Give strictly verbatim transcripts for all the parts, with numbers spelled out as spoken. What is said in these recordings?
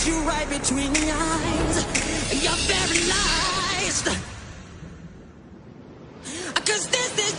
you right between the eyes. You're paralyzed. Cause this is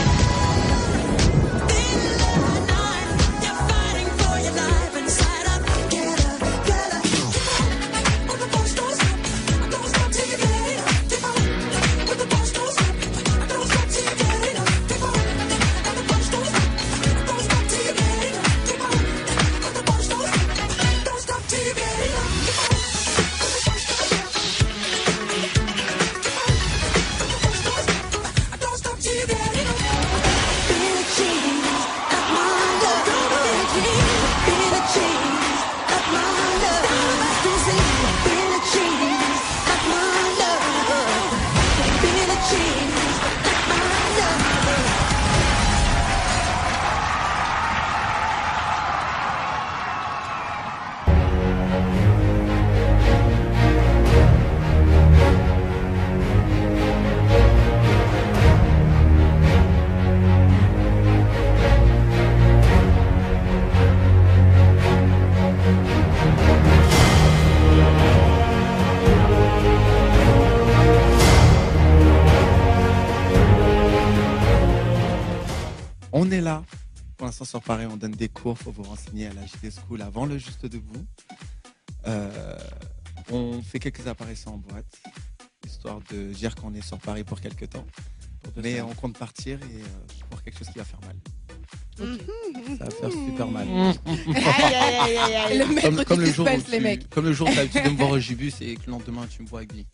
On est là. Pour l'instant, sur Paris, on donne des cours. Il faut vous renseigner à la J D School avant le Juste Debout. Euh, on fait quelques apparitions en boîte, histoire de dire qu'on est sur Paris pour quelques temps. Mais on compte partir et euh, pour quelque chose qui va faire mal. Okay. Ça va faire super mal. Aïe, aïe, aïe, aïe. Le maître comme, du comme le jour suspense, où les tu, mecs. Comme le jour où tu as l'habitude de me voir au Gibus et que le lendemain tu me vois avec lui.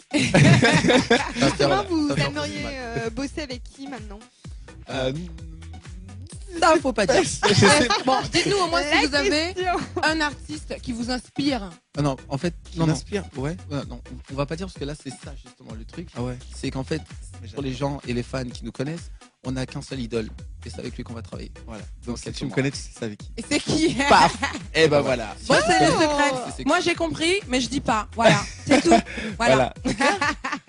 Comment vous aimeriez euh, bosser avec qui maintenant? euh, Ça, faut pas dire. Bon, dites-nous au moins La si vous avez question. un artiste qui vous inspire. Ah non, en fait, Qui non, non. m'inspire, ouais. Ouais, non, on va pas dire parce que là c'est ça justement le truc. Ah ouais. C'est qu'en fait, pour les gens et les fans qui nous connaissent, on n'a qu'un seul idole et c'est avec lui qu'on va travailler. Voilà. Donc si tu me connais, tu sais avec qui. Et c'est qui? Paf. Et ben voilà. Moi, c'est le Oh. secret. C'est- c'est- Moi, j'ai compris, mais je dis pas. Voilà, c'est tout. Voilà. Voilà.